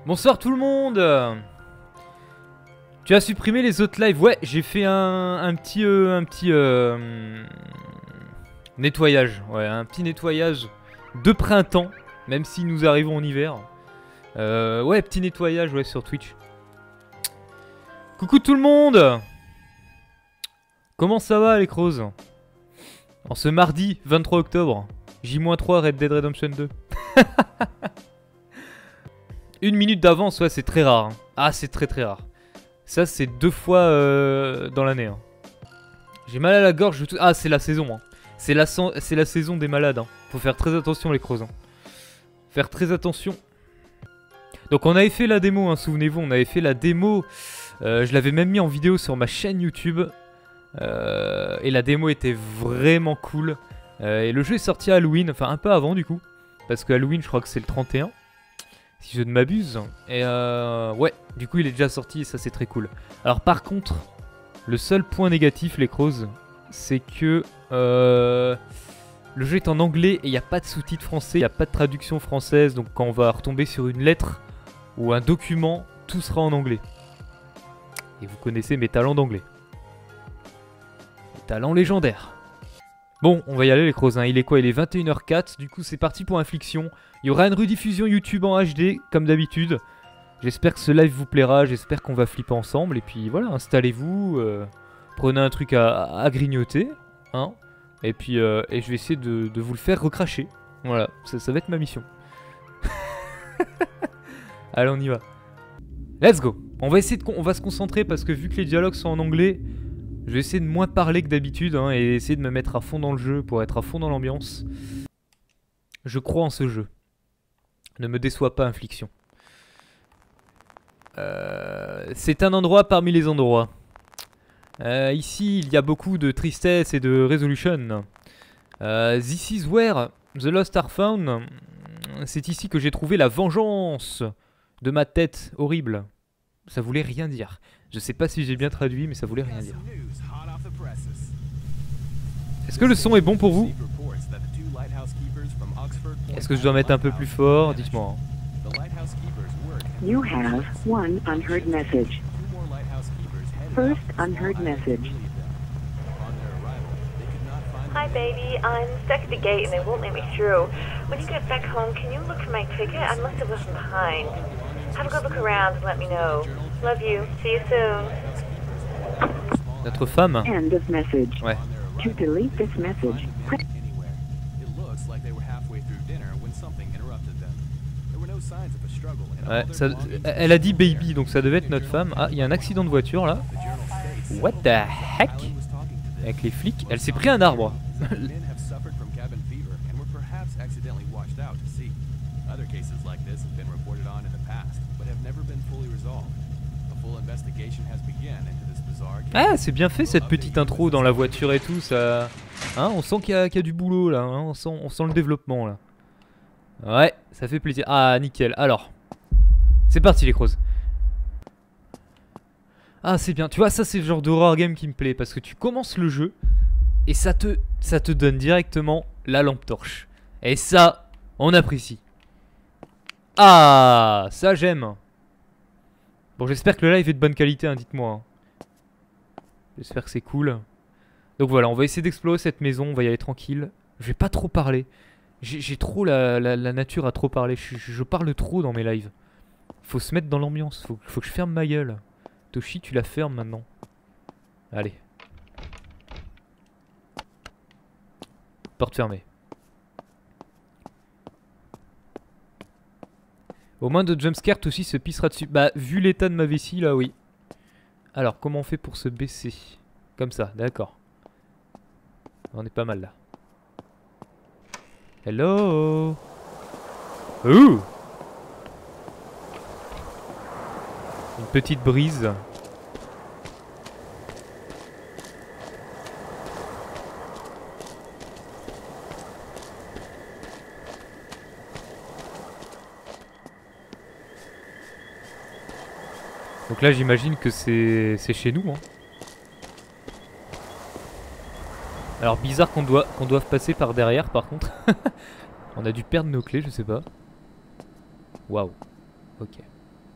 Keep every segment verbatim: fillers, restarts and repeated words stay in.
Bonsoir tout le monde. Tu as supprimé les autres lives? Ouais, j'ai fait un, un petit, euh, un petit euh, nettoyage. Ouais, un petit nettoyage de printemps, même si nous arrivons en hiver. Euh, ouais, petit nettoyage ouais, sur Twitch. Coucou tout le monde. Comment ça va les crozes? En ce mardi vingt-trois octobre, J trois Red Dead Redemption deux. Une minute d'avance, ouais, c'est très rare. Hein. Ah, c'est très très rare. Ça, c'est deux fois euh, dans l'année. Hein. J'ai mal à la gorge. Tout... Ah, c'est la saison. Hein. C'est la, c'est la saison des malades. Hein. Faut faire très attention, les crozes. Hein. Faire très attention. Donc, on avait fait la démo, hein, souvenez-vous. On avait fait la démo. Euh, je l'avais même mis en vidéo sur ma chaîne YouTube. Euh, et la démo était vraiment cool. Euh, et le jeu est sorti à Halloween. Enfin, un peu avant, du coup. Parce que Halloween, je crois que c'est le trente et un. Si je ne m'abuse. Et euh, ouais, du coup il est déjà sorti et ça c'est très cool. Alors par contre, le seul point négatif les crozes, c'est que euh, le jeu est en anglais et il n'y a pas de sous-titres français, il n'y a pas de traduction française. Donc quand on va retomber sur une lettre ou un document, tout sera en anglais. Et vous connaissez mes talents d'anglais. Mes talents légendaires. Bon, on va y aller les crozes, hein. Il est quoi? Il est vingt et une heures quatre, du coup c'est parti pour Infliction. Il y aura une rediffusion YouTube en H D, comme d'habitude. J'espère que ce live vous plaira, j'espère qu'on va flipper ensemble. Et puis voilà, installez-vous, euh, prenez un truc à, à grignoter, hein. Et puis euh, et je vais essayer de, de vous le faire recracher. Voilà, ça, ça va être ma mission. Allez, on y va. Let's go. On va essayer de, on va se concentrer parce que vu que les dialogues sont en anglais... Je vais essayer de moins parler que d'habitude hein, et essayer de me mettre à fond dans le jeu pour être à fond dans l'ambiance. Je crois en ce jeu. Ne me déçois pas, Infliction. Euh, C'est un endroit parmi les endroits. Euh, ici, il y a beaucoup de tristesse et de résolution. Euh, This is where the lost are found. C'est ici que j'ai trouvé la vengeance de ma tête horrible. Ça voulait rien dire. Je sais pas si j'ai bien traduit, mais ça voulait rien dire. Est-ce que le son est bon pour vous? Est-ce que je dois mettre un peu plus fort? Dites-moi. You have one unheard message. First unheard message. Hi baby, I'm stuck at the gate and they won't let me through. When you get back home, can you look for my ticket? I must have left them behind. Have a good look around and let me know. Love you. See you soon. Notre femme. End of message. Ouais. To delete this message. Ouais, ça, elle a dit baby, donc ça devait être notre femme. Ah, il y a un accident de voiture là. What the heck? Avec les flics, elle s'est pris un arbre. Ah, c'est bien fait cette petite intro dans la voiture et tout, ça. Hein, on sent qu'il y, qu y a du boulot là, hein, on, sent, on sent le développement là. Ouais, ça fait plaisir. Ah, nickel. Alors, c'est parti les crozes. Ah, c'est bien. Tu vois, ça c'est le genre d'horror game qui me plaît parce que tu commences le jeu et ça te, ça te donne directement la lampe torche. Et ça, on apprécie. Ah, ça j'aime. Bon, j'espère que le live est de bonne qualité, hein, dites-moi. Hein. J'espère que c'est cool. Donc voilà, on va essayer d'explorer cette maison, on va y aller tranquille. Je vais pas trop parler. J'ai trop la, la, la nature à trop parler. Je, je, je parle trop dans mes lives. Faut se mettre dans l'ambiance, faut, faut que je ferme ma gueule. Toshi, tu la fermes maintenant. Allez. Porte fermée. Au moins de jumpscare, Toshi se pissera dessus. Bah, vu l'état de ma vessie, là, oui. Alors, comment on fait pour se baisser? Comme ça, d'accord. On est pas mal, là. Hello. Ouh. Une petite brise. Donc là j'imagine que c'est c'est chez nous hein. Alors bizarre qu'on doit qu'on doive passer par derrière par contre. On a dû perdre nos clés, je sais pas. Waouh. Ok.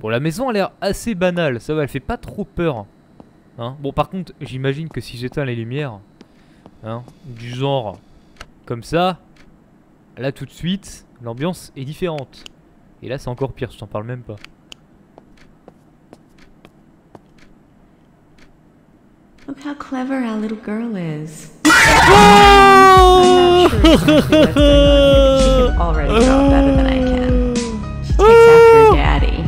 Bon, la maison a l'air assez banale, ça va, elle fait pas trop peur. Hein, bon, par contre, j'imagine que si j'éteins les lumières, hein, du genre comme ça, là tout de suite, l'ambiance est différente. Et là, c'est encore pire, je t'en parle même pas. Look how clever our little girl is. Oh! I'm not sure exactly what's going on here, but she can already draw better than I can. She takes after her daddy.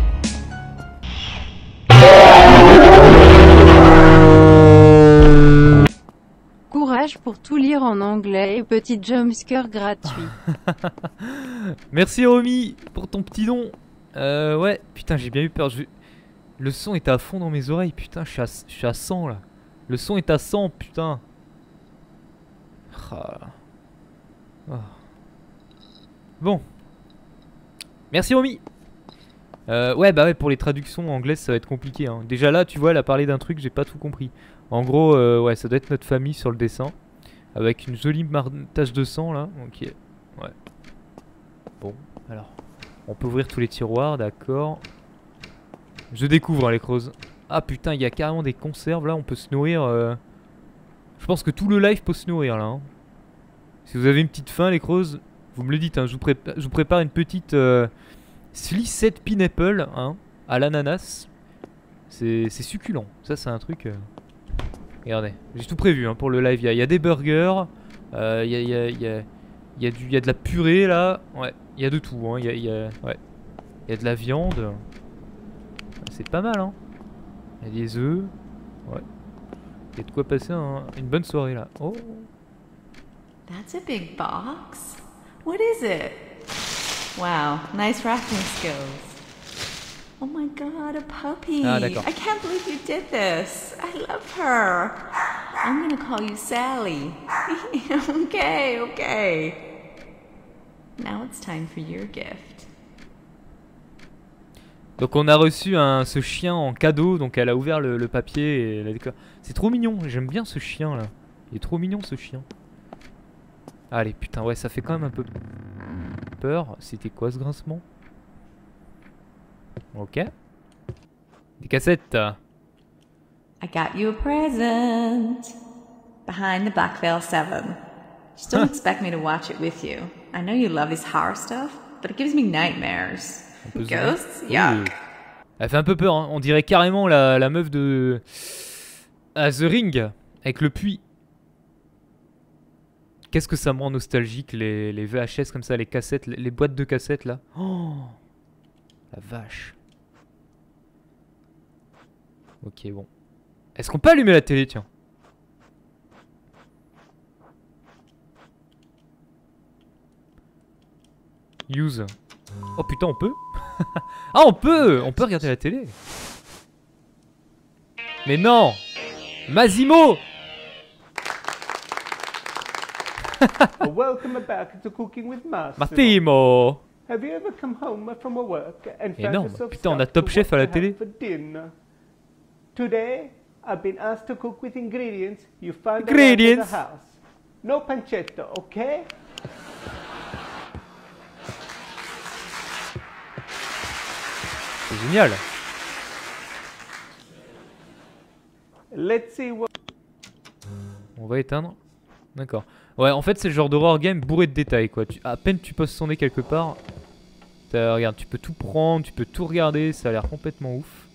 Courage pour tout lire en anglais et petit jumpscare gratuit. Merci Romy pour ton petit don. Euh, ouais, putain, j'ai bien eu peur. Je... Le son est à fond dans mes oreilles, putain, je suis à, je suis à cent là. Le son est à cent, putain. Ah. Oh. Bon. Merci Romy. Euh, ouais, bah ouais, pour les traductions anglaises, ça va être compliqué. Hein. Déjà là, tu vois, elle a parlé d'un truc, j'ai pas tout compris. En gros, euh, ouais, ça doit être notre famille sur le dessin. Avec une jolie tache de sang là. Ok. Ouais. Bon, alors. On peut ouvrir tous les tiroirs, d'accord. Je découvre hein, les creuses. Ah putain, il y a carrément des conserves là, on peut se nourrir. Euh... Je pense que tout le live peut se nourrir là. Hein. Si vous avez une petite faim, les creuses, vous me le dites. Hein, je, vous je vous prépare une petite euh, slicette pineapple hein, à l'ananas. C'est succulent. Ça, c'est un truc. Euh... Regardez, j'ai tout prévu hein, pour le live. Il y, y a des burgers, il euh, y, a, y, a, y, a, y, a du, y a de la purée là. Ouais, il y a de tout. Il hein. y, a, y, a, ouais. y a de la viande. C'est pas mal, hein. Il y a des œufs. Ouais. Il y a de quoi passer un, une bonne soirée là. Oh. That's a big box. What is it? Wow, nice wrapping skills. Oh my god, a puppy. Ah, d'accord. I can't believe you did this. I love her. I'm gonna call you Sally. Okay, okay. Now it's time for your gift. Donc on a reçu un, ce chien en cadeau, donc elle a ouvert le, le papier et elle a découvert. C'est trop mignon, j'aime bien ce chien là. Il est trop mignon ce chien. Allez, putain, ouais, ça fait quand même un peu peur. C'était quoi ce grincement? Ok. Des cassettes. I got you a present. Behind the Black Veil seven. Just don't expect me to watch it with you. I know you love this horror stuff, but it gives me nightmares. Ghosts? Yeah. Oui. Elle fait un peu peur, hein. On dirait carrément la, la meuf de à The Ring avec le puits. Qu'est-ce que ça me rend nostalgique les, les V H S comme ça, les cassettes, les, les boîtes de cassettes là. Oh, la vache. Ok, bon. Est-ce qu'on peut allumer la télé, tiens? Use. Oh putain, on peut? Ah, on peut! On peut regarder la télé. Mais non! Massimo! Welcome back to Cooking with Massimo. Massimo! Have you ever come home from work and found Énorme. yourself Putain, on a stuck Top to Chef what à la to télé. have for dinner? Today, I've been asked to cook with ingredients you find around in Ingredients. the house. No pancetta, okay? C'est génial. Let's see what... On va éteindre. D'accord. Ouais, en fait, c'est le genre d'horror game bourré de détails, quoi. Tu, à peine tu poses son nez quelque part. Regarde, tu peux tout prendre, tu peux tout regarder. Ça a l'air complètement ouf.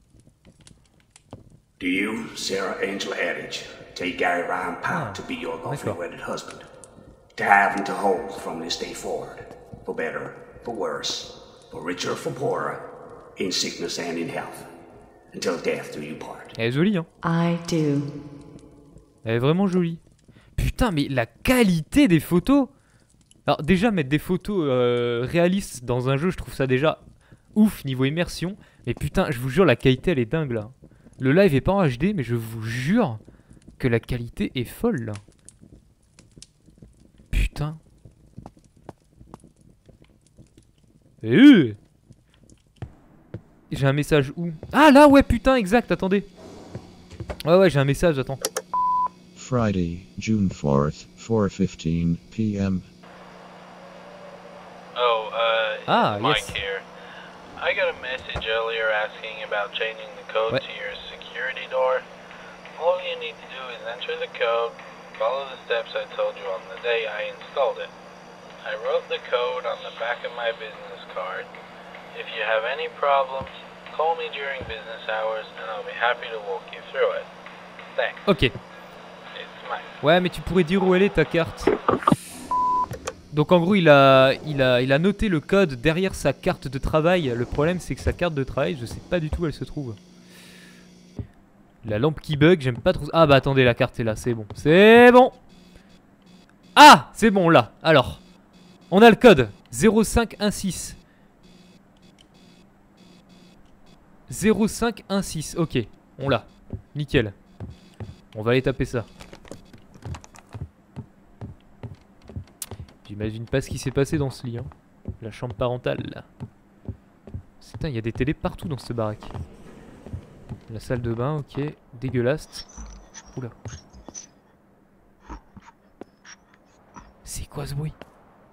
Do you, Sarah Angela Eddridge, take Gary Ryan Powell to be your lawfully wedded husband, to have and to hold from this day forward, for better, for worse, for richer, for poorer, in sickness and in health, until death do you part? Elle est jolie, hein. I do. Elle est vraiment jolie. Putain, mais la qualité des photos. Alors déjà, mettre des photos euh, réalistes dans un jeu, je trouve ça déjà ouf niveau immersion. Mais putain, je vous jure, la qualité, elle est dingue, là. Le live est pas en H D, mais je vous jure que la qualité est folle, là. Putain. Euh J'ai un message où? Ah, là, ouais, putain, exact, attendez. Ouais, ouais, j'ai un message, attends. Friday, June fourth, four fifteen p m Oh, uh, Ah, Mike yes. here. I got a message earlier asking about changing the code Ouais. to your security door. All you need to do is enter the code, follow the steps I told you on the day I installed it. I wrote the code on the back of my business card. If you have any problems, call me during business hours and I'll be happy to walk you through it. Thanks. Ok. It's Mike. Ouais, mais tu pourrais dire où elle est ta carte. Donc en gros, il a, il a, il a noté le code derrière sa carte de travail. Le problème, c'est que sa carte de travail, je sais pas du tout où elle se trouve. La lampe qui bug, j'aime pas trop. Ah bah attendez, la carte est là, c'est bon. C'est bon. Ah, c'est bon là. Alors, on a le code zéro cinq un six. zéro cinq un six, ok, on l'a. Nickel. On va aller taper ça. J'imagine pas ce qui s'est passé dans ce lit, hein. La chambre parentale, là. Putain, il y a des télés partout dans cette baraque. La salle de bain, ok. Dégueulasse. Oula. C'est quoi ce bruit?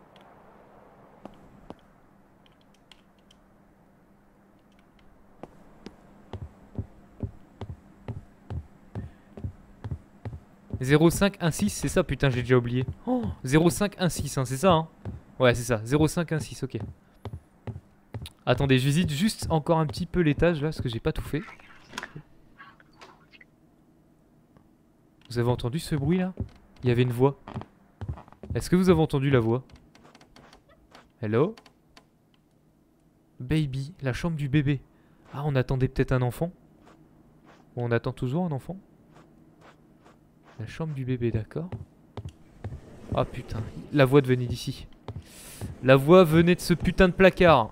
zéro cinq un six, c'est ça? Putain, j'ai déjà oublié. Oh, zéro cinq un six, hein, c'est ça, hein? Ouais, c'est ça, zéro cinq un six, ok. Attendez, je visite juste encore un petit peu l'étage là, parce que j'ai pas tout fait. Vous avez entendu ce bruit là? Il y avait une voix. Est-ce que vous avez entendu la voix? Hello? Baby, la chambre du bébé. Ah, on attendait peut-être un enfant? Ou on attend toujours un enfant? La chambre du bébé, d'accord. Ah putain, la voix venait d'ici. La voix venait de ce putain de placard.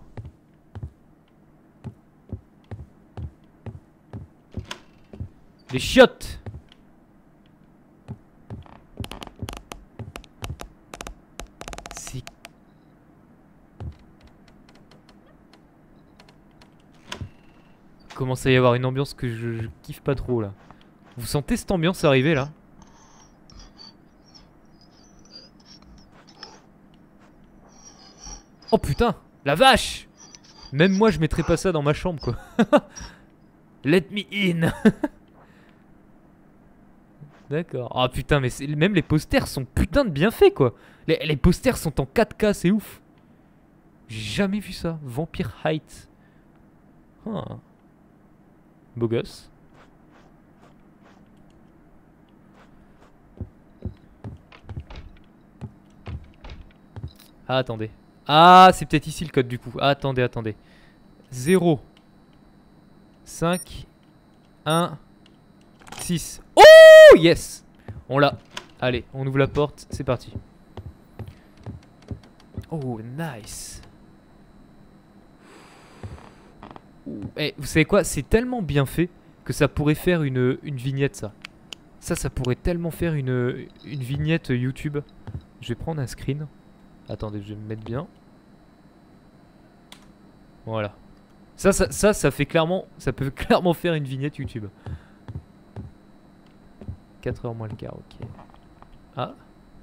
Les chiottes. C'est... Commence à y avoir une ambiance que je, je kiffe pas trop là. Vous sentez cette ambiance arriver là? Oh putain, la vache! Même moi je mettrais pas ça dans ma chambre quoi. Let me in. D'accord. Ah putain, mais même les posters sont putain de bien faits quoi. Les, les posters sont en quatre K, c'est ouf. J'ai jamais vu ça. Vampire Heights. Ah. Beau gosse. Ah attendez. Ah c'est peut-être ici le code du coup. Ah, attendez, attendez. zéro cinq un six. Oh yes. On l'a. Allez, on ouvre la porte, c'est parti. Oh nice. Eh, vous savez quoi? C'est tellement bien fait que ça pourrait faire une, une vignette ça. Ça, ça pourrait tellement faire une, une vignette YouTube. Je vais prendre un screen. Attendez, je vais me mettre bien. Voilà. Ça, ça, ça, ça fait clairement... Ça peut clairement faire une vignette YouTube. quatre heures moins le quart, ok. Ah.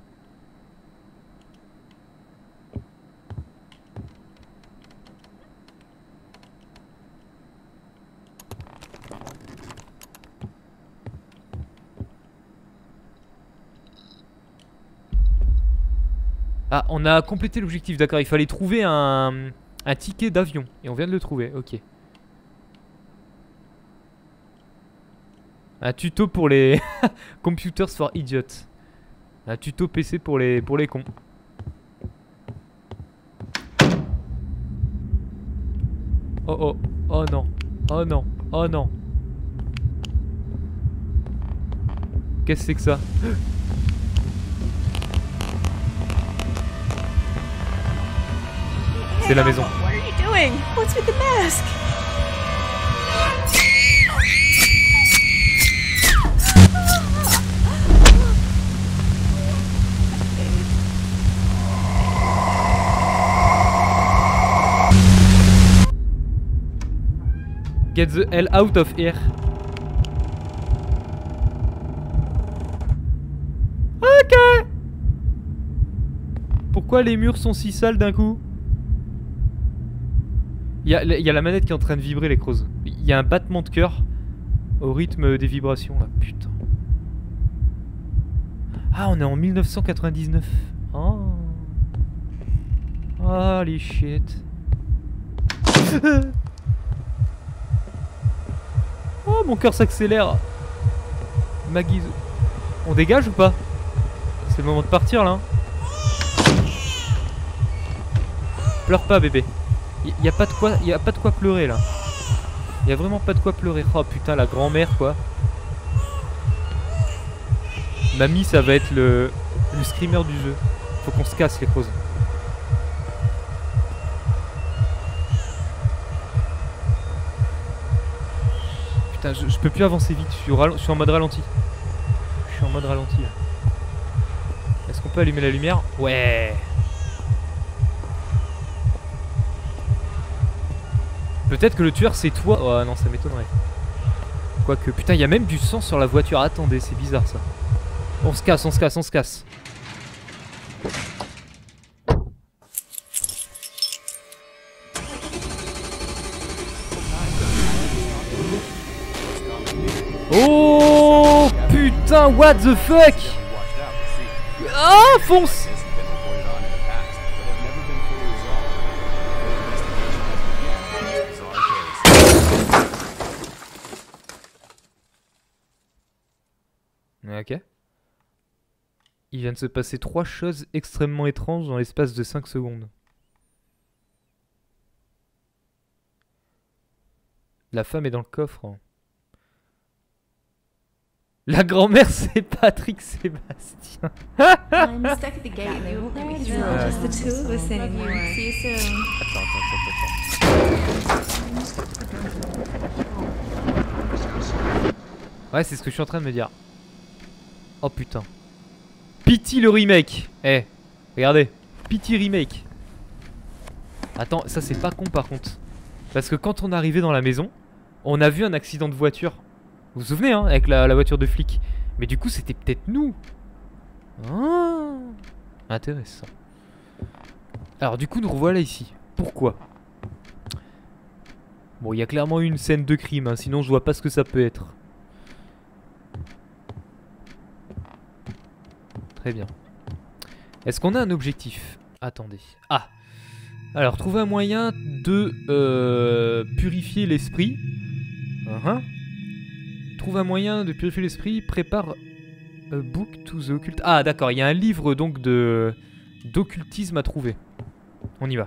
Ah, on a complété l'objectif, d'accord. Il fallait trouver un, un ticket d'avion. Et on vient de le trouver, ok. Un tuto pour les... Computers for idiots. Un tuto P C pour les, pour les cons. Oh oh, oh non, oh non, oh non. Qu'est-ce que c'est que ça? C'est la maison. What are you doing? What's with the mask? Get the hell out of here. Ok. Pourquoi les murs sont si sales d'un coup? Il y, y a la manette qui est en train de vibrer, les creuses. Il y a un battement de cœur au rythme des vibrations là. Putain. Ah, on est en mille neuf cent quatre-vingt-dix-neuf. Oh. Holy shit. Oh, mon cœur s'accélère. Ma guise. On dégage ou pas? C'est le moment de partir là. Pleure pas, bébé. Il y, y a pas de quoi, y a pas de quoi pleurer là. Il y a vraiment pas de quoi pleurer. Oh putain, la grand-mère quoi. Mamie, ça va être le, le screamer du jeu. Faut qu'on se casse les crozes. Putain, je, je peux plus avancer vite. Je suis, au je suis en mode ralenti. Je suis en mode ralenti là. Est-ce qu'on peut allumer la lumière? Ouais. Peut-être que le tueur c'est toi. Oh non, ça m'étonnerait. Quoique, putain, il y a même du sang sur la voiture. Attendez, c'est bizarre ça. On se casse, on se casse, on se casse. Oh putain, what the fuck? Ah, fonce! Ok. Il vient de se passer trois choses extrêmement étranges dans l'espace de cinq secondes. La femme est dans le coffre. La grand-mère c'est Patrick Sébastien. I'm stuck at the gate and they won't let me through. Just the two of us anymore. See you soon. Attends, attends, attends, attends. Ouais, c'est ce que je suis en train de me dire. Oh putain. Pity le remake. Eh, hey, regardez. Pity remake. Attends, ça c'est pas con par contre. Parce que quand on est arrivé dans la maison, on a vu un accident de voiture. Vous vous souvenez hein, avec la, la voiture de flic. Mais du coup c'était peut-être nous. Ah, intéressant. Alors du coup nous revoilà ici. Pourquoi? Bon, il y a clairement eu une scène de crime, hein, sinon je vois pas ce que ça peut être. Très bien. Est-ce qu'on a un objectif? Attendez. Ah. Alors, trouver un moyen de euh, purifier l'esprit. Uh-huh. Trouve un moyen de purifier l'esprit. Prépare a book to the occult. Ah, d'accord. Il y a un livre donc de d'occultisme à trouver. On y va.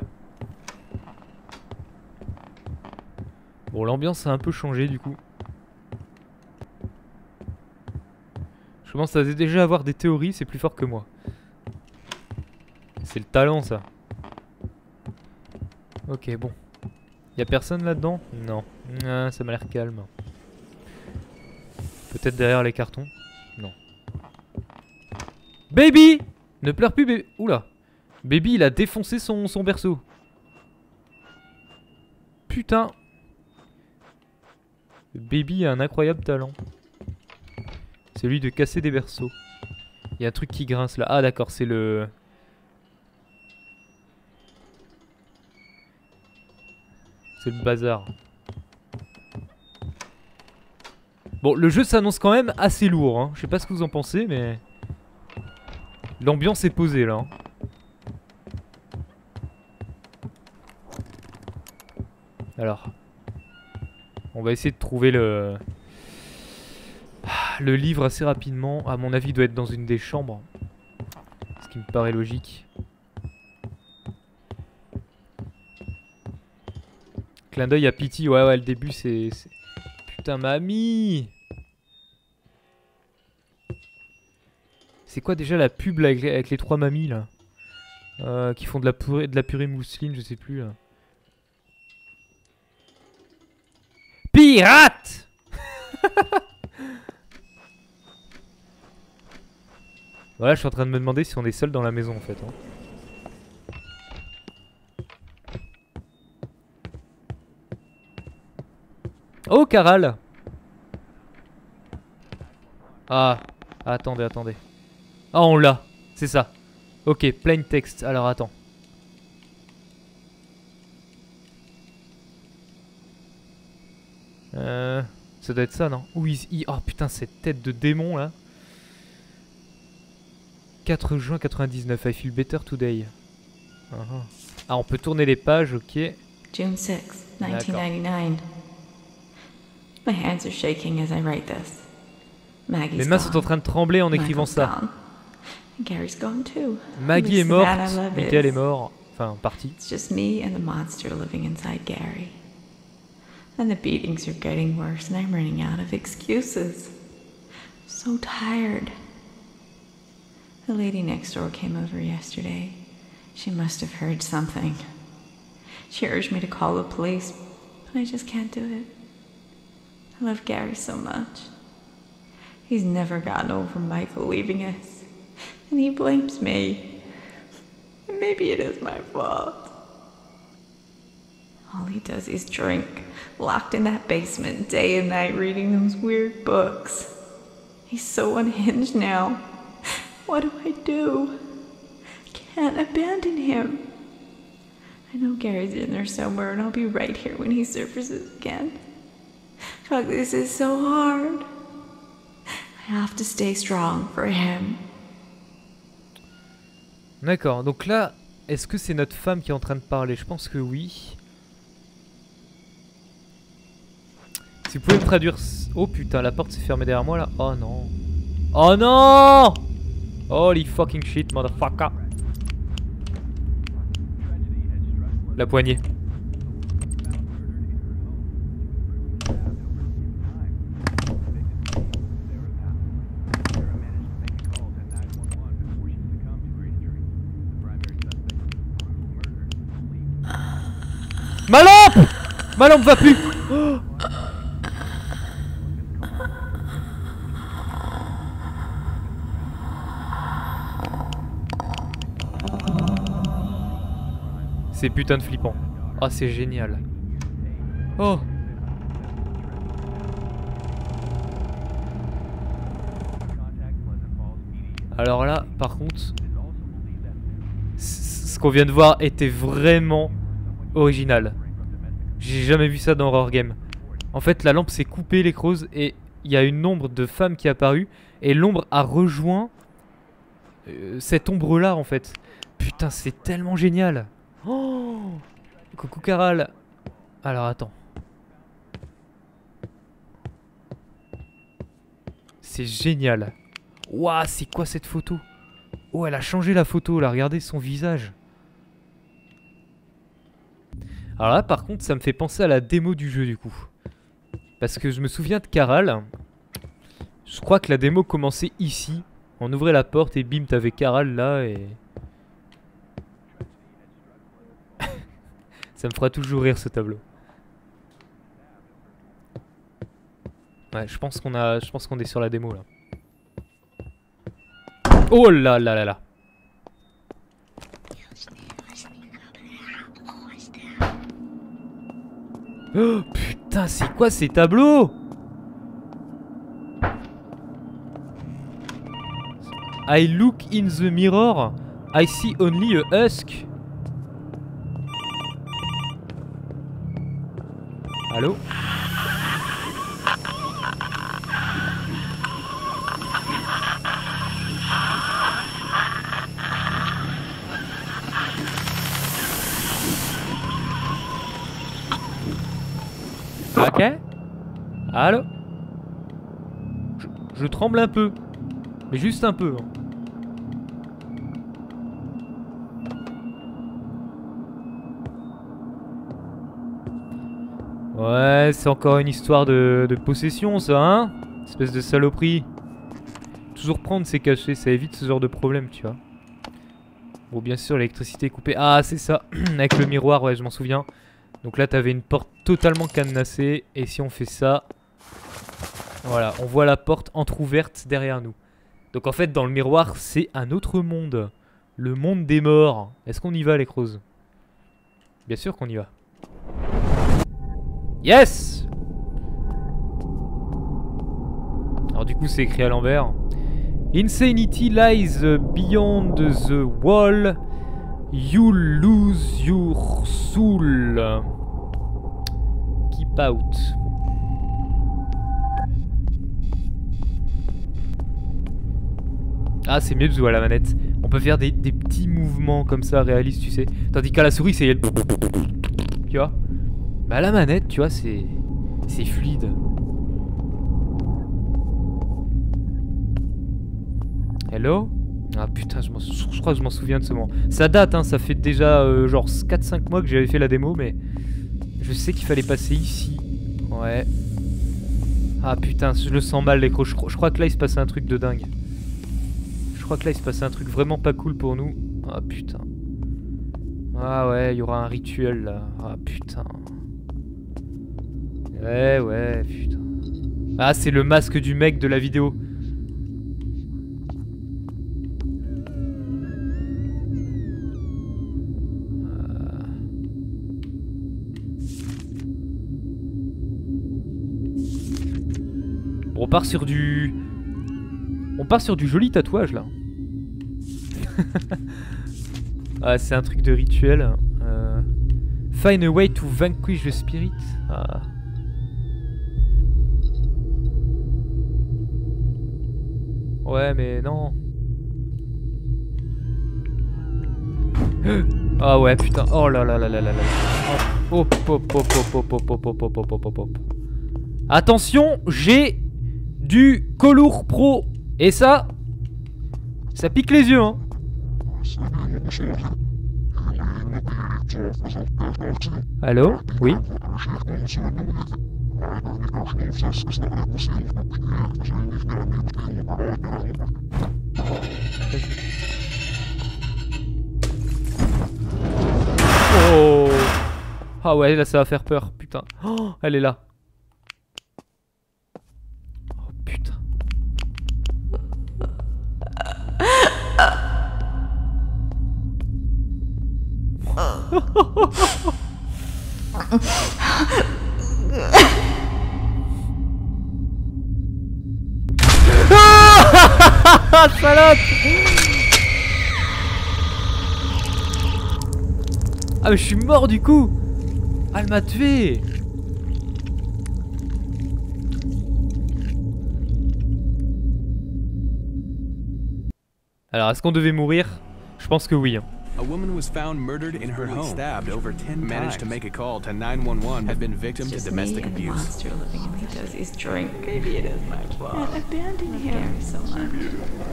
Bon, l'ambiance a un peu changé du coup. Je commence à déjà avoir des théories, c'est plus fort que moi. C'est le talent ça. Ok, bon. Y'a personne là-dedans? Non. Ah, ça m'a l'air calme. Peut-être derrière les cartons? Non. Baby! Ne pleure plus, baby. Oula. Baby, il a défoncé son, son berceau. Putain. Baby a un incroyable talent. C'est lui de casser des berceaux. Il y a un truc qui grince là. Ah d'accord, c'est le... C'est le bazar. Bon, le jeu s'annonce quand même assez lourd. Hein. Je sais pas ce que vous en pensez, mais... L'ambiance est posée là. Hein. Alors. On va essayer de trouver le... Le livre assez rapidement. À mon avis, il doit être dans une des chambres. Ce qui me paraît logique. Clin d'œil à Pity. Ouais, ouais, le début, c'est... Putain, mamie! C'est quoi déjà la pub là, avec, les, avec les trois mamies là euh, qui font de la purée, de la purée mousseline, je sais plus là. Pirate! Voilà, je suis en train de me demander si on est seul dans la maison en fait. Hein. Oh, Caral! Ah, attendez, attendez. Ah, on l'a, c'est ça. Ok, plain text. Alors, attends. Euh, ça doit être ça, non? Oui, il... oh putain, cette tête de démon là. quatre juin quatre-vingt-dix-neuf, I feel better today. Uh -huh. Ah, on peut tourner les pages, ok. June sixth, nineteen ninety-nine. My hands are shaking as I write this. Maggie's Mes mains sont en train de trembler en écrivant ça. Gary's gone too. Maggie est morte, Michael est mort. Enfin, parti. It's just me and the monster living inside Gary. And the beatings are getting worse and I'm running out of excuses. I'm so tired. The lady next door came over yesterday. She must have heard something. She urged me to call the police, but I just can't do it. I love Gary so much. He's never gotten over Michael leaving us, and he blames me. And maybe it is my fault. All he does is drink, locked in that basement day and night reading those weird books. He's so unhinged now. What do I do? I can't abandon him. I know Gary's in there somewhere and I'll be right here when he surfaces again. Fuck, this is so hard. I have to stay strong for him. D'accord, donc là, est-ce que c'est notre femme qui est en train de parler? Je pense que oui. Si vous pouvez me traduire... Oh putain, la porte s'est fermée derrière moi là. Oh non. Oh non! Holy fucking shit, motherfucker. La poignée. Ma lampe! Ma lampe va plus! Oh! C'est putain de flippant. Oh, c'est génial. Oh! Alors là, par contre, ce qu'on vient de voir était vraiment original. J'ai jamais vu ça dans Horror Game. En fait, la lampe s'est coupée, les creuses, et il y a une ombre de femme qui est apparue, et l'ombre a rejoint euh, cette ombre-là, en fait. Putain, c'est tellement génial. Oh! Coucou Caral. Alors, attends. C'est génial. Ouah, c'est quoi cette photo? Oh, elle a changé la photo, là. Regardez son visage. Alors là, par contre, ça me fait penser à la démo du jeu, du coup. Parce que je me souviens de Caral. Je crois que la démo commençait ici. On ouvrait la porte et bim, t'avais Caral là et... Ça me fera toujours rire, ce tableau. Ouais, je pense qu'on a... Je pense qu'on est sur la démo, là. Oh là là là là. Oh putain, c'est quoi ces tableaux? I look in the mirror, I see only a husk. Allô? Ok. Allô? je, je tremble un peu. Mais juste un peu. Hein. Ouais, c'est encore une histoire de, de possession, ça, hein? Espèce de saloperie. Toujours prendre ses cachets, ça évite ce genre de problème, tu vois. Bon, bien sûr, l'électricité est coupée. Ah, c'est ça. Avec le miroir, ouais, je m'en souviens. Donc là, t'avais une porte totalement cadenassée. Et si on fait ça... Voilà, on voit la porte entrouverte derrière nous. Donc en fait, dans le miroir, c'est un autre monde. Le monde des morts. Est-ce qu'on y va, les creuses? Bien sûr qu'on y va. Yes! Alors du coup, c'est écrit à l'envers. Insanity lies beyond the wall. You lose your soul. Keep out. Ah, c'est mieux de jouer à la manette. On peut faire des, des petits mouvements comme ça, réalistes, tu sais. Tandis qu'à la souris, c'est... Tu vois. Bah, à la manette, tu vois, c'est... C'est fluide. Hello? Ah putain, je, je crois que je m'en souviens de ce moment. Ça date, hein, ça fait déjà euh, genre quatre cinq mois que j'avais fait la démo, mais... Je sais qu'il fallait passer ici. Ouais. Ah putain, je le sens mal l'écran. Je, je crois que là il se passait un truc de dingue. Je crois que là il se passait un truc vraiment pas cool pour nous. Ah putain. Ah ouais, il y aura un rituel là. Ah putain. Ouais, ouais, putain. Ah, c'est le masque du mec de la vidéo. On part sur du... On part sur du joli tatouage là. Ah, c'est un truc de rituel. Euh... Find a way to vanquish the spirit. Ah. Ouais, mais non. Ah ouais, putain. Oh là là là là là là. Hop, hop, hop, hop, hop, hop, hop, hop, hop, hop, hop, hop. Attention, j'ai du Colour Pro. Et ça, ça pique les yeux, hein. Allô? Oui? Oh! Ah ouais, là ça va faire peur, putain. Oh, elle est là. Oh putain. Ah, salope! Ah mais je suis mort du coup. Ah, elle m'a tué. Alors est-ce qu'on devait mourir? Je pense que oui, hein. A woman was found murdered in her home. Stabbed over ten managed to make a call to nine one one. Had been victim to domestic abuse. Monster living in me does his drink. Maybe it is my fault. Abandon him so much.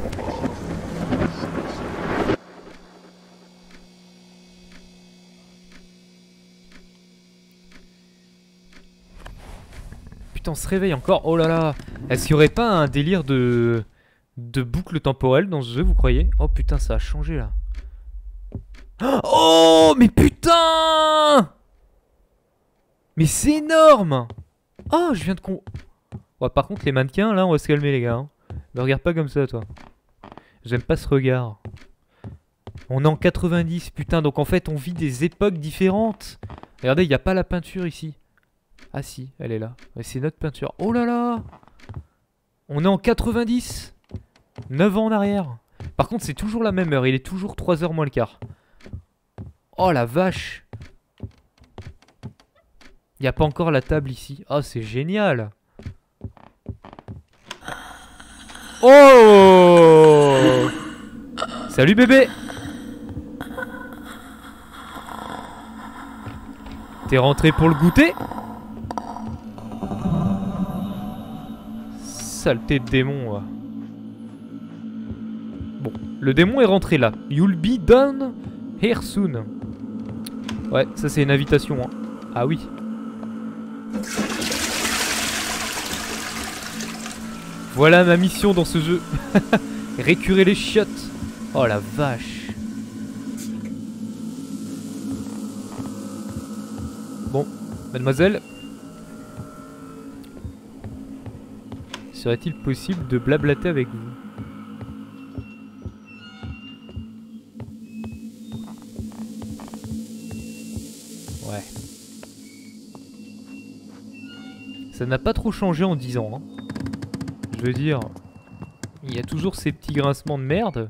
Putain, on se réveille encore. Oh là là. Est-ce qu'il y aurait pas un délire de de boucle temporelle dans ce jeu, vous croyez? Oh putain, ça a changé là. Oh, mais putain! Mais c'est énorme! Oh, je viens de con... Ouais, par contre, les mannequins, là, on va se calmer, les gars. Hein. Ne regarde pas comme ça, toi. J'aime pas ce regard. On est en quatre-vingt-dix, putain. Donc, en fait, on vit des époques différentes. Regardez, il n'y a pas la peinture ici. Ah si, elle est là. C'est notre peinture. Oh là là! On est en quatre-vingt-dix. neuf ans en arrière. Par contre, c'est toujours la même heure. Il est toujours trois heures moins le quart. Oh la vache! Il n'y a pas encore la table ici. Oh, c'est génial! Oh! Salut bébé! T'es rentré pour le goûter? Saleté de démon, ouais. Bon, le démon est rentré là. You'll be done here soon. Ouais, ça c'est une invitation, hein. Ah oui. Voilà ma mission dans ce jeu. Récurer les chiottes. Oh la vache. Bon, mademoiselle. Serait-il possible de blablater avec vous? Ouais. Ça n'a pas trop changé en dix ans, hein. Je veux dire, il y a toujours ces petits grincements de merde.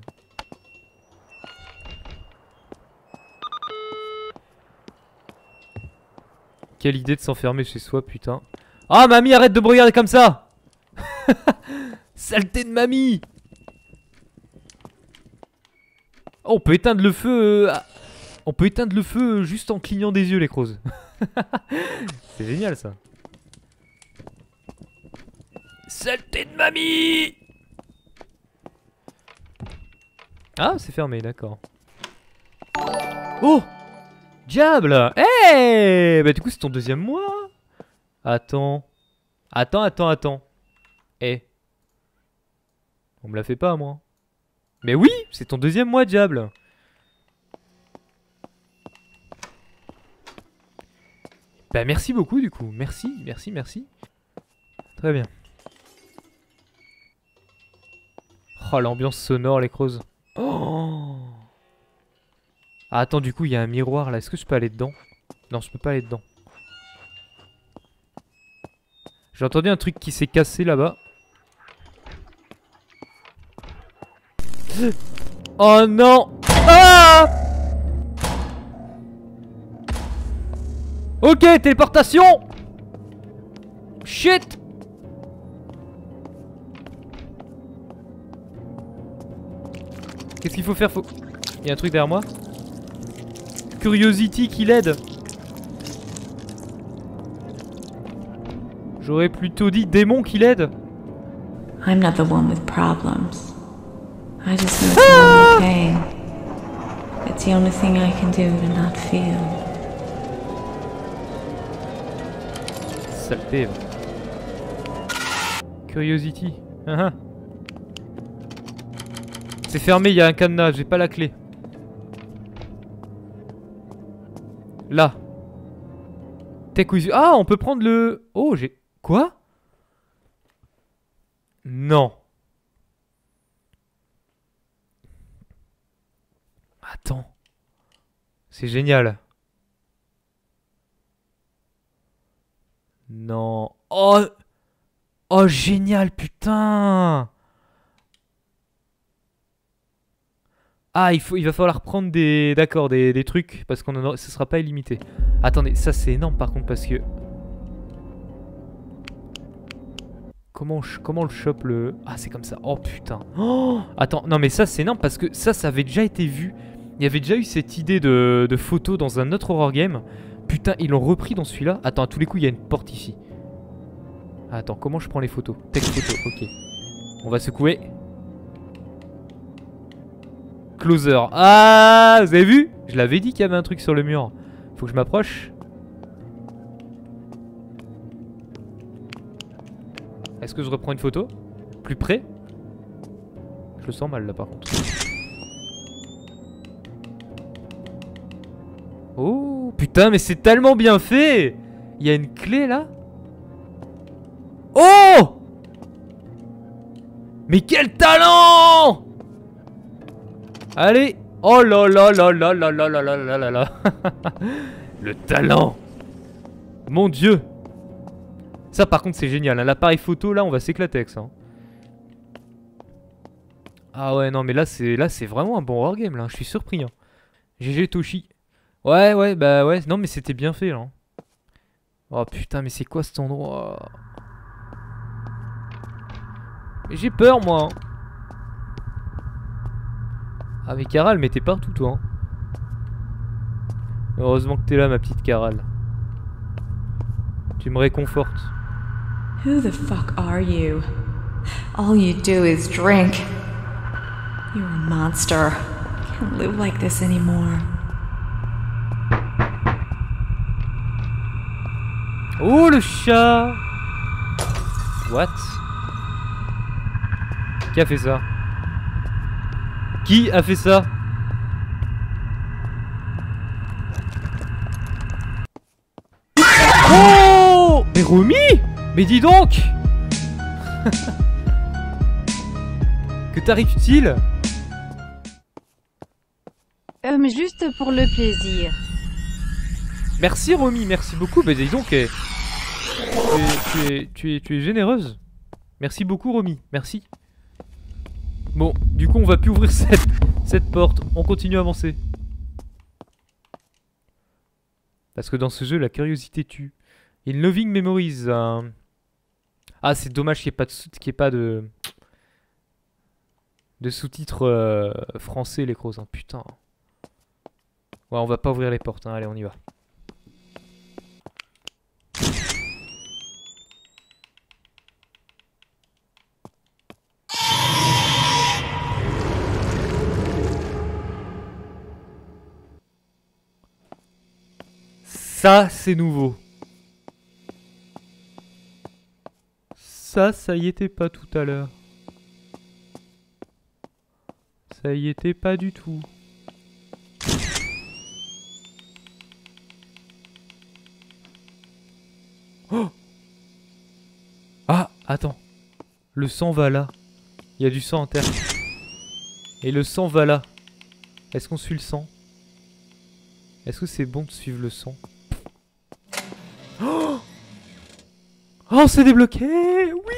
Quelle idée de s'enfermer chez soi, putain. Ah, mamie, arrête de me regarder comme ça. Saleté de mamie. Oh, on peut éteindre le feu... Euh... On peut éteindre le feu juste en clignant des yeux, les crozes. C'est génial, ça. Saleté de mamie! Ah, c'est fermé, d'accord. Oh! Diable! Eh hey, bah du coup, c'est ton deuxième mois. Attends. Attends, attends, attends. Eh. On me la fait pas, moi. Mais oui! C'est ton deuxième mois, diable! Bah merci beaucoup, du coup. Merci, merci, merci. Très bien. Oh, l'ambiance sonore, les crozes. Oh! Ah, attends, du coup, il y a un miroir, là. Est-ce que je peux aller dedans? Non, je peux pas aller dedans. J'ai entendu un truc qui s'est cassé, là-bas. Oh, non! Ah! Ok, téléportation! Shit! Qu'est-ce qu'il faut faire? Faut... Il y a un truc derrière moi. Curiosity qui l'aide. J'aurais plutôt dit démon qui l'aide. I'm not the one with problems. I just know ah! pain. It's the only thing I can do to not feel. Saleté. Curiosity. Uh -huh. C'est fermé, il y a un cadenas, j'ai pas la clé. Là. Take with you. Ah, on peut prendre le... Oh, j'ai... Quoi? Non. Attends. C'est génial. Non. Oh. Oh, génial, putain. Ah, il, faut, il va falloir prendre des... D'accord, des, des trucs. Parce qu'on en aura, ce sera pas illimité. Attendez, ça c'est énorme par contre parce que... Comment, je, comment on le chope le... Ah, c'est comme ça. Oh, putain. Oh, attends, non mais ça c'est énorme parce que ça, ça avait déjà été vu. Il y avait déjà eu cette idée de, de photo dans un autre horror game. Putain, ils l'ont repris dans celui-là. Attends, à tous les coups, il y a une porte ici. Attends, comment je prends les photos? Texte photo, ok. On va secouer. Closer. Ah, vous avez vu? Je l'avais dit qu'il y avait un truc sur le mur. Faut que je m'approche. Est-ce que je reprends une photo? Plus près? Je le sens mal là par contre. Oh putain, mais c'est tellement bien fait! Il y a une clé là? Oh! Mais quel talent! Allez! Oh là là là là là là là là là là là. Le talent! Mon dieu! Ça par contre c'est génial, hein. L'appareil photo là on va s'éclater avec ça. Hein. Ah ouais non mais là c'est là c'est vraiment un bon wargame là, je suis surpris. Hein. G G Toshi. Ouais ouais bah ouais, non mais c'était bien fait là. Oh putain mais c'est quoi cet endroit? Mais j'ai peur moi. Ah mais Caral mais t'es partout toi. Hein. Heureusement que t'es là ma petite Caral. Tu me réconfortes. Who the fuck are you? All you do is drink. You're a monster. I can't live like this anymore. Oh le chat! What? Qui a fait ça? Qui a fait ça? Oh! Mais Romy? Mais dis donc! Que t'arrive-t-il? Euh, mais juste pour le plaisir. Merci Romy, merci beaucoup. Bah dis donc, eh, tu, es, tu, es, tu, es, tu es généreuse. Merci beaucoup Romy, merci. Bon, du coup on va plus ouvrir cette, cette porte. On continue à avancer. Parce que dans ce jeu, la curiosité tue. In Loving Memories. Hein. Ah, c'est dommage qu'il n'y ait pas de... qu'il n'y ait pas de... de sous-titres euh, français, les crocs. Hein. Putain. Ouais, on va pas ouvrir les portes. Hein. Allez, on y va. Ça, c'est nouveau. Ça, ça y était pas tout à l'heure. Ça y était pas du tout. Oh! Ah, attends. Le sang va là. Il y a du sang en terre. Et le sang va là. Est-ce qu'on suit le sang? Est-ce que c'est bon de suivre le sang? Oh, oh c'est débloqué. Oui.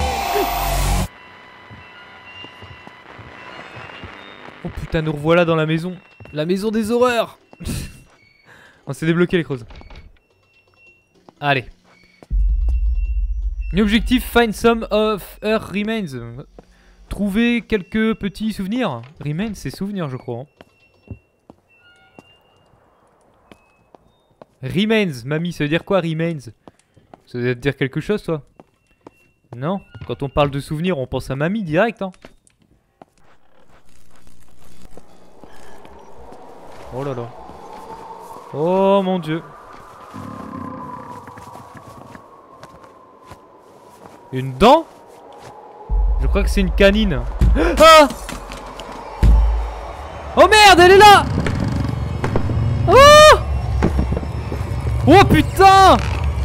Oh putain, nous revoilà dans la maison. La maison des horreurs. On s'est débloqué les creuses. Allez. New objectif, find some of her remains. Trouver quelques petits souvenirs. Remains, c'est souvenirs je crois. Hein. Remains, mamie, ça veut dire quoi remains? Ça veut dire quelque chose toi? Non, quand on parle de souvenirs on pense à mamie direct hein. Oh là là. Oh mon dieu. Une dent? Je crois que c'est une canine. Ah! Oh merde, elle est là! Oh! Oh putain!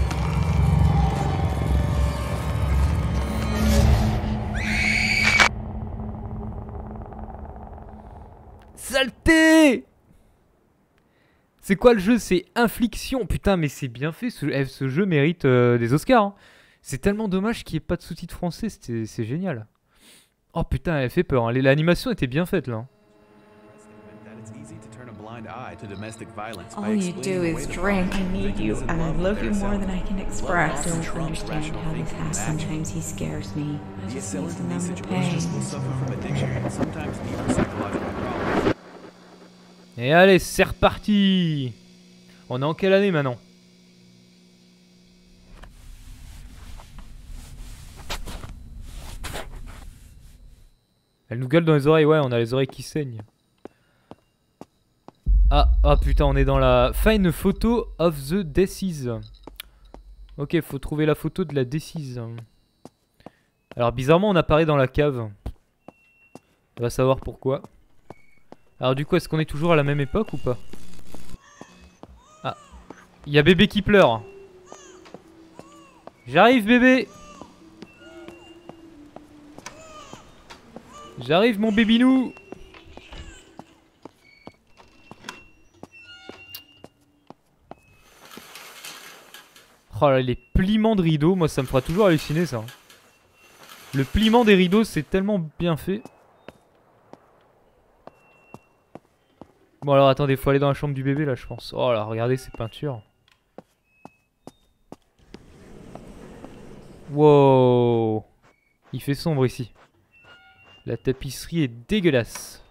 Saleté! C'est quoi le jeu? C'est Infliction. Putain mais c'est bien fait, ce, ce jeu mérite euh, des Oscars hein. C'est tellement dommage qu'il n'y ait pas de sous-titres français, c'est génial. Oh putain elle fait peur hein. L'animation était bien faite là. All you do is drink. I need you, and I love you more than I can express. I don't understand how this happens. Sometimes he scares me. I just need to numb the pain. Et allez, c'est reparti. On est en quelle année maintenant? Elle nous gueule dans les oreilles, ouais, on a les oreilles qui saignent. Ah, ah putain, on est dans la... Find a photo of the deceased. Ok, faut trouver la photo de la deceased. Alors bizarrement, on apparaît dans la cave. On va savoir pourquoi. Alors du coup, est-ce qu'on est toujours à la même époque ou pas? Ah, il y a bébé qui pleure. J'arrive bébé. J'arrive mon bébinou. Oh là, les pliements de rideaux, moi ça me fera toujours halluciner ça. Le pliement des rideaux c'est tellement bien fait. Bon alors attendez, faut aller dans la chambre du bébé là je pense. Oh là, regardez ces peintures. Wow. Il fait sombre ici. La tapisserie est dégueulasse.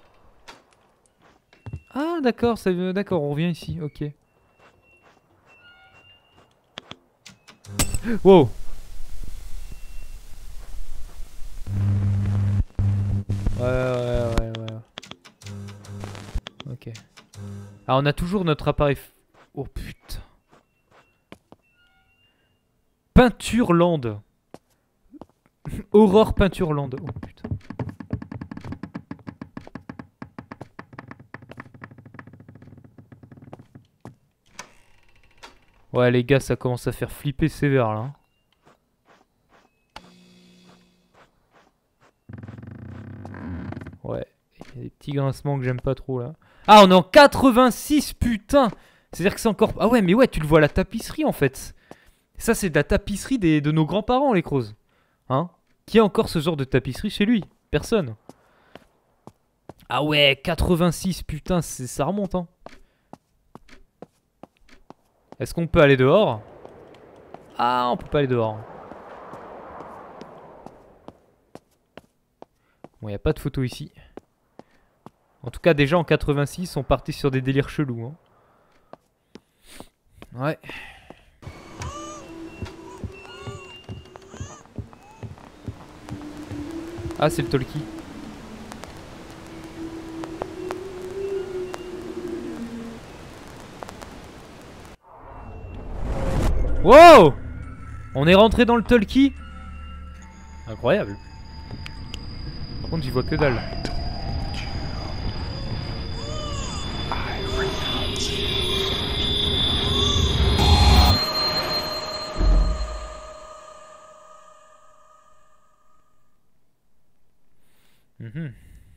Ah d'accord, ça d'accord, on revient ici, ok. Wow. Ouais ouais ouais ouais. Ok. Ah on a toujours notre appareil. Oh putain. Peinture Land. Aurore Peinture Land. Oh putain. Ouais les gars, ça commence à faire flipper sévère là. Ouais, il y a des petits grincements que j'aime pas trop là. Ah on est en quatre-vingt-six putain. C'est-à-dire que c'est encore... Ah ouais mais ouais tu le vois à la tapisserie en fait. Ça c'est de la tapisserie des... de nos grands-parents les crozes. Hein? Qui a encore ce genre de tapisserie chez lui? Personne. Ah ouais quatre-vingt-six putain ça remonte hein. Est-ce qu'on peut aller dehors? Ah, on peut pas aller dehors. Bon, il n'y a pas de photo ici. En tout cas, déjà en quatre-vingt-six, on partait sur des délires chelous. Hein. Ouais. Ah, c'est le talkie. Wow! On est rentré dans le talkie. Incroyable. Par contre, j'y vois que dalle. Mmh.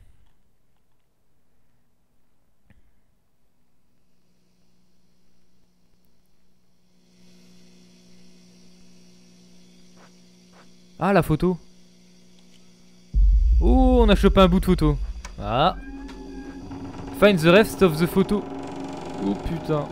Ah, la photo. Oh, on a chopé un bout de photo. Ah. Find the rest of the photo. Oh putain.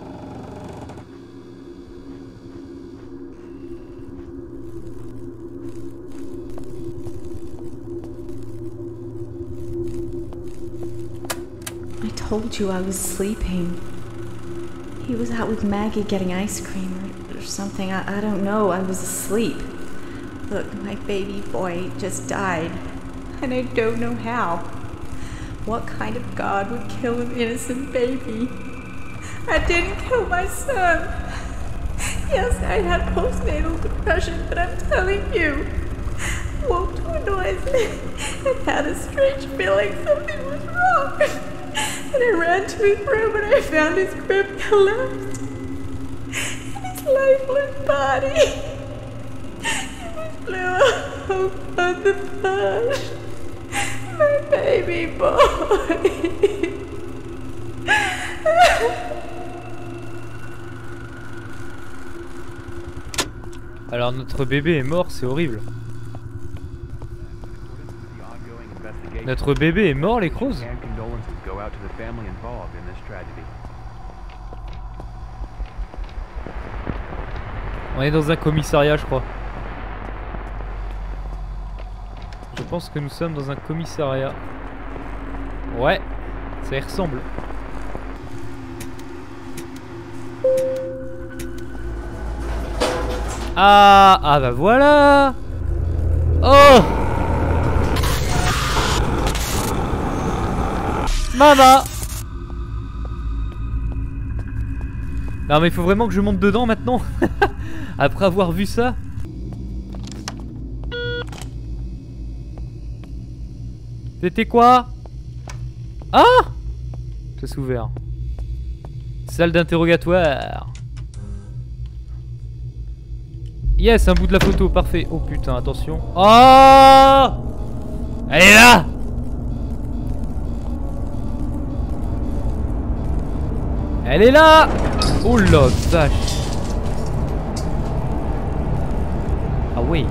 I told you I was sleeping. He was out with Maggie getting ice cream or, or something. I, I don't know. I was asleep. Look, my baby boy just died. And I don't know how. What kind of God would kill an innocent baby? I didn't kill my son. Yes, I had postnatal depression, but I'm telling you, I woke to a noise and had a strange feeling something was wrong. And I ran to his room and I found his crib collapsed. And his lifeless body. It blew up on the bus. My baby boy. Alors notre bébé est mort, c'est horrible. Notre bébé est mort, les crocs. On est dans un commissariat, je crois. Je pense que nous sommes dans un commissariat. Ouais, ça y ressemble. Ah, ah bah voilà. Oh, maman. Non mais il faut vraiment que je monte dedans maintenant. Après avoir vu ça. C'était quoi? Ah, ça s'est ouvert. Salle d'interrogatoire. Yes, un bout de la photo, parfait. Oh putain, attention. Oh, elle est là. Elle est là. Oh la vache. Ah oui.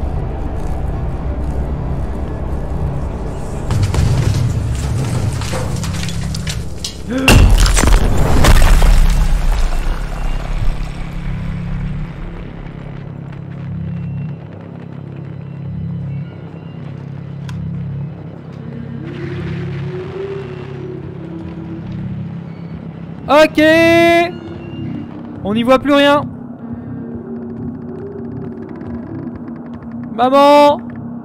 Ok. On n'y voit plus rien. Maman.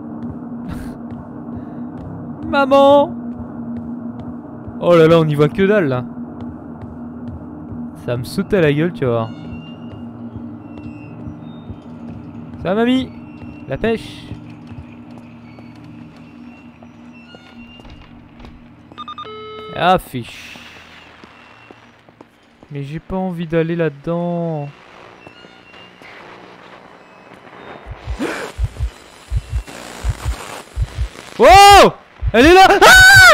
Maman. Oh là là, on n'y voit que dalle là. Ça me sautait à la gueule, tu vois. Ça va, mamie? La pêche. Affiche. Mais j'ai pas envie d'aller là-dedans. Wow! Elle est là! Ah!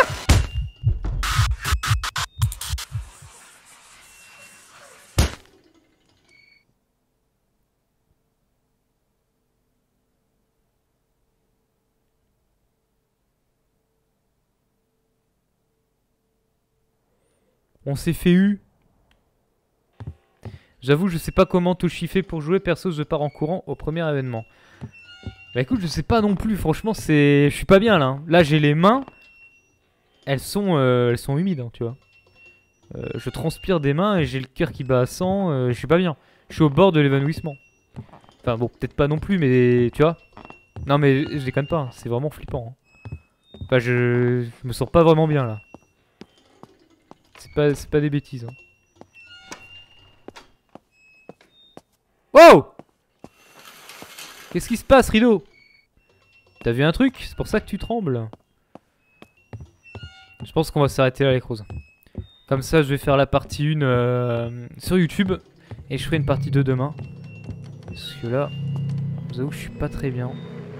On s'est fait eu. J'avoue, je sais pas comment tout chiffrer pour jouer. Perso, je pars en courant au premier événement. Bah écoute, je sais pas non plus. Franchement, c'est... je suis pas bien là. Là, j'ai les mains. elles sont, euh, elles sont humides, hein, tu vois. Euh, je transpire des mains et j'ai le cœur qui bat à cent, euh, je suis pas bien. Je suis au bord de l'évanouissement. Enfin bon, peut-être pas non plus, mais tu vois. Non mais je déconne pas, hein, c'est vraiment flippant. Hein. Enfin je... je me sens pas vraiment bien là. C'est pas, c'est pas des bêtises. Hein. Wow! Qu'est-ce qui se passe, Rideau? T'as vu un truc? C'est pour ça que tu trembles. Je pense qu'on va s'arrêter là, les crows. Comme ça, je vais faire la partie un euh, sur YouTube. Et je ferai une partie deux demain. Parce que là, je vous avoue que je suis pas très bien.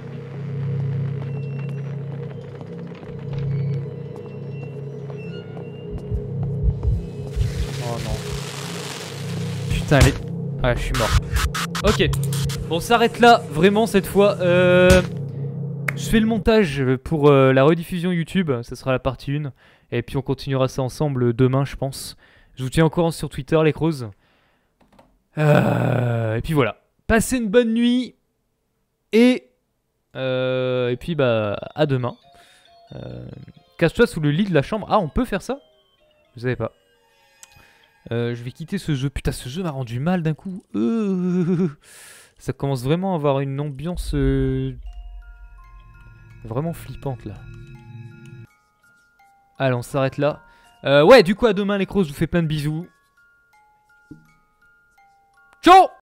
Oh non. Putain, allez. Ah, je suis mort. Ok. Bon, on s'arrête là, vraiment, cette fois. Euh... Je fais le montage pour euh, la rediffusion YouTube. Ça sera la partie un. Et puis on continuera ça ensemble demain, je pense. Je vous tiens au courant sur Twitter, les crows. Euh... Et puis voilà. Passez une bonne nuit. Et... Euh... Et puis, bah, à demain. Euh... Cache-toi sous le lit de la chambre. Ah, on peut faire ça? Je savais pas. Euh, je vais quitter ce jeu. Putain, ce jeu m'a rendu mal d'un coup. Euh... Ça commence vraiment à avoir une ambiance euh... vraiment flippante là. Allez, on s'arrête là. Euh, ouais, du coup, à demain les crocs, je vous fais plein de bisous. Ciao!